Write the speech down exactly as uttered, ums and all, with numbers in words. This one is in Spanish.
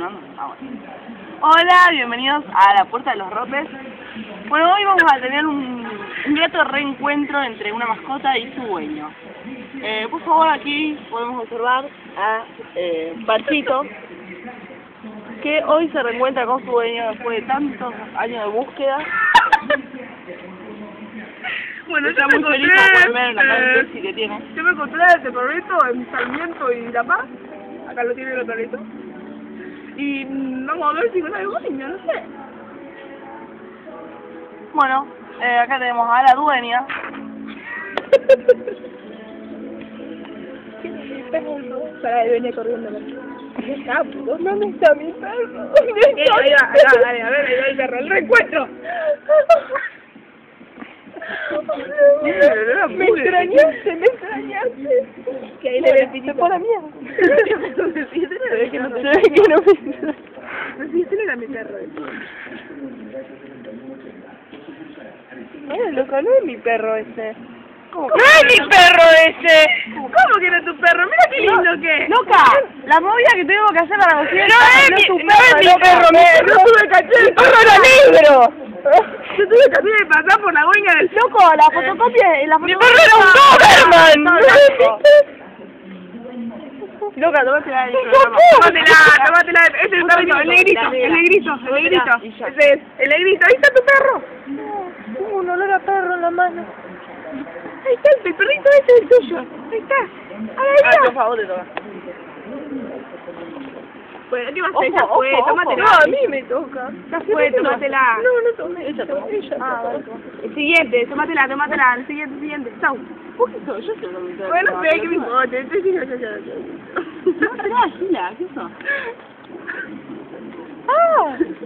sonando? Ah, bueno. Hola, bienvenidos a la Puerta de los Ropes. Bueno, hoy vamos a tener un, un grato reencuentro entre una mascota y su dueño. Eh, por favor, aquí podemos observar a eh, Panchito, que hoy se reencuentra con su dueño después de tantos años de búsqueda. Bueno, está yo muy me feliz encontré, por ver una cara eh, sexy que tiene. Yo me encontré a este perrito en Sarmiento y La Paz. Acá lo tiene el perrito. Y mm, vamos a ver si con algo niño, no sé. Bueno, eh, acá tenemos a la dueña. Para venía corriendo. ¿Dónde está mi perro? ¿Dónde está? Ahí va, ahí va, dale, a ver, ahí va el perro, el reencuentro. Me extrañaste, me extrañaste. Que ahí le ve el pitito. Se fue a la mierda. Se ve que no se ve que no me... No, sí, ese no era mi perro. Ay, loco, no es mi perro ese. ¿Cómo ¡No es mi perro ese! ¿Cómo que no es tu perro? Mira qué lindo que es. Loca, la movida que tuvimos que hacer para conseguir... No es mi, tu no es mi loca. perro, me, no tuve caché, el perro era negro. Yo tuve que hacer de pasar por la dueña del... Loco, la fotocopia... La ¡Mi fotocopia perro era un Doberman! Loca, tómatela ahí. Tómatela, tómatela. Ese está el negrito, el negrito, el negrito. Ese es, el negrito. Ahí está tu perro. Tengo un olor a perro en la mano. Ahí está, el perrito ese es el tuyo. Ahí está. Ahí Ah, está. por favor, te toca. Pues, ¿qué vas a hacer? Ojo, Ya fue, ojo, tómatela. ojo. No, a mí me toca. Ya fue, tómatela. No, no tomé. Ella tomó. Ah, vale. El siguiente, tómatela, tómatela. El siguiente, el siguiente. Chau. Poquito, yo sé lo que te Bueno, sé que me importa. Este sí, ya, ya, ya. No, Gila, ¿qué eso? Ah.